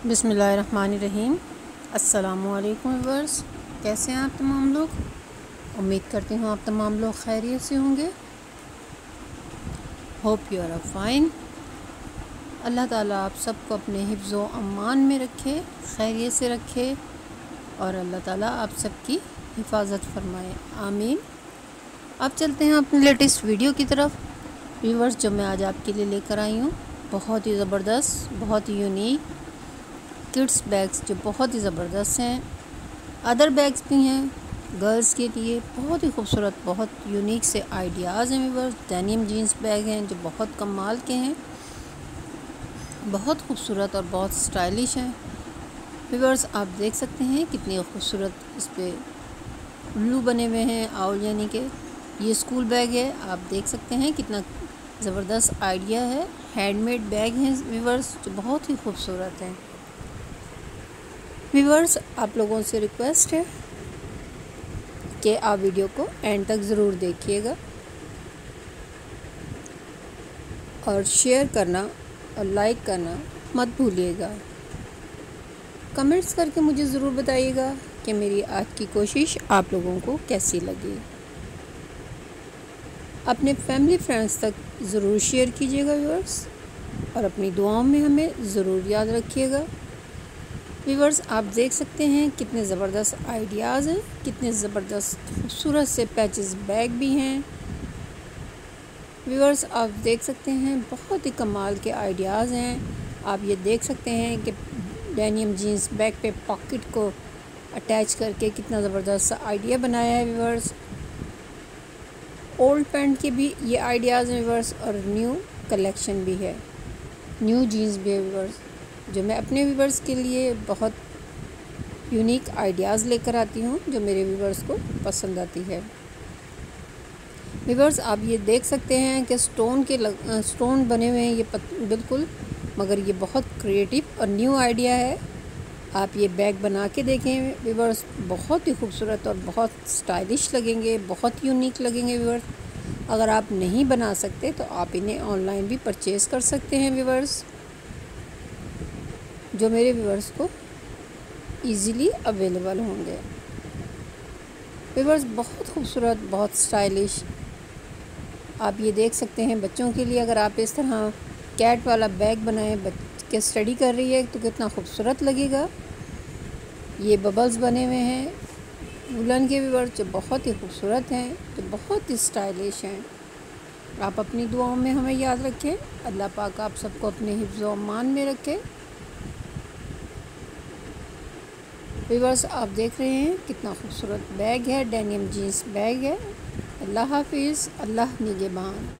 बिस्मिल्लाहिर्रहमानिर्रहीम। अस्सलामुअलैकुम व्यूअर्स, कैसे हैं आप तमाम लोग। उम्मीद करती हूँ आप तमाम लोग खैरियत से होंगे। Hope you are fine. अल्लाह ताला आप सबको अपने हिफ्ज़ व अमान में रखे, खैरियत से रखे और अल्लाह ताला आप सबकी हिफाजत फरमाए, आमीन। अब चलते हैं अपने लेटेस्ट वीडियो की तरफ। व्यूअर्स, जो मैं आज आपके लिए लेकर आई हूँ, बहुत ही ज़बरदस्त, बहुत ही यूनिक किड्स बैग्स जो बहुत ही ज़बरदस्त हैं। अदर बैग्स भी हैं गर्ल्स के लिए, बहुत ही खूबसूरत, बहुत यूनिक से आइडियाज़ हैं व्यूअर्स। डेनिम जीन्स बैग हैं जो बहुत कमाल के हैं, बहुत खूबसूरत और बहुत स्टाइलिश हैं व्यूअर्स। आप देख सकते हैं कितनी खूबसूरत इस पर उल्लू बने हुए हैं, आउल यानी कि ये स्कूल बैग है। आप देख सकते हैं कितना ज़बरदस्त आइडिया है। हैंडमेड बैग हैं व्यूअर्स जो बहुत ही खूबसूरत हैं। व्यूअर्स, आप लोगों से रिक्वेस्ट है कि आप वीडियो को एंड तक ज़रूर देखिएगा और शेयर करना और लाइक करना मत भूलिएगा। कमेंट्स करके मुझे ज़रूर बताइएगा कि मेरी आज की कोशिश आप लोगों को कैसी लगी। अपने फैमिली फ्रेंड्स तक ज़रूर शेयर कीजिएगा व्यूअर्स, और अपनी दुआओं में हमें ज़रूर याद रखिएगा। व्यूअर्स, आप देख सकते हैं कितने ज़बरदस्त आइडियाज़ हैं, कितने ज़बरदस्त खूबसूरत से पैचेस बैग भी हैं। व्यूअर्स, आप देख सकते हैं बहुत ही कमाल के आइडियाज़ हैं। आप ये देख सकते हैं कि डेनिम जीन्स बैग पे पॉकेट को अटैच करके कितना ज़बरदस्त आइडिया बनाया है व्यूअर्स। ओल्ड पैंट के भी ये आइडियाज़ हैं व्यूअर्स, और न्यू कलेक्शन भी है, न्यू जीन्स भी है व्यूअर्स, जो मैं अपने व्यूअर्स के लिए बहुत यूनिक आइडियाज़ लेकर आती हूँ जो मेरे व्यूअर्स को पसंद आती है। व्यूअर्स, आप ये देख सकते हैं कि स्टोन बने हुए हैं ये बिल्कुल, मगर ये बहुत क्रिएटिव और न्यू आइडिया है। आप ये बैग बना के देखें व्यूअर्स, बहुत ही खूबसूरत और बहुत स्टाइलिश लगेंगे, बहुत यूनिक लगेंगे व्यूअर्स। अगर आप नहीं बना सकते तो आप इन्हें ऑनलाइन भी परचेज़ कर सकते हैं व्यूअर्स, जो मेरे व्यूअर्स को इजीली अवेलेबल होंगे। व्यूअर्स, बहुत खूबसूरत, बहुत स्टाइलिश आप ये देख सकते हैं बच्चों के लिए। अगर आप इस तरह कैट वाला बैग बनाएं, बच्चे स्टडी कर रही है तो कितना खूबसूरत लगेगा। ये बबल्स बने हुए हैं वुलन के व्यूअर्स जो बहुत ही खूबसूरत हैं, जो बहुत ही स्टाइलिश हैं। आप अपनी दुआओं में हमें याद रखें। अल्लाह पाक आप सबको अपने हिफ्ज़ व अमान में रखे। व्यूअर्स, आप देख रहे हैं कितना खूबसूरत बैग है, डेनिम जीन्स बैग है। अल्लाह हाफिज़, अल्लाह निगहबान।